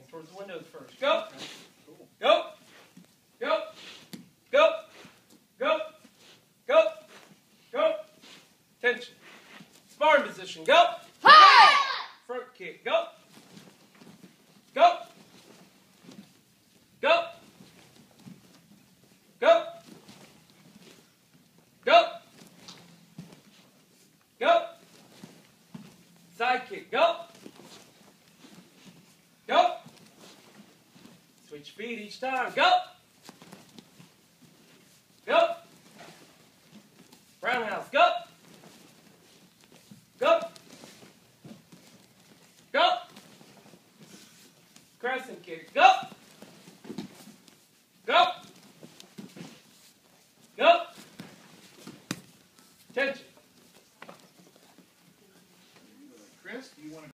towards the windows first. Go. Go. Go. Go. Go. Go. Go. Tension. Sparring position. Go. Hi! Front kick. Go. Go. Go. Go. Go. Go. Side kick. Go. Go. Switch feet each time. Go. Go. Roundhouse. Go. Go. Go. Crescent kick. Go. Go. Go. Tension. Chris, do you want to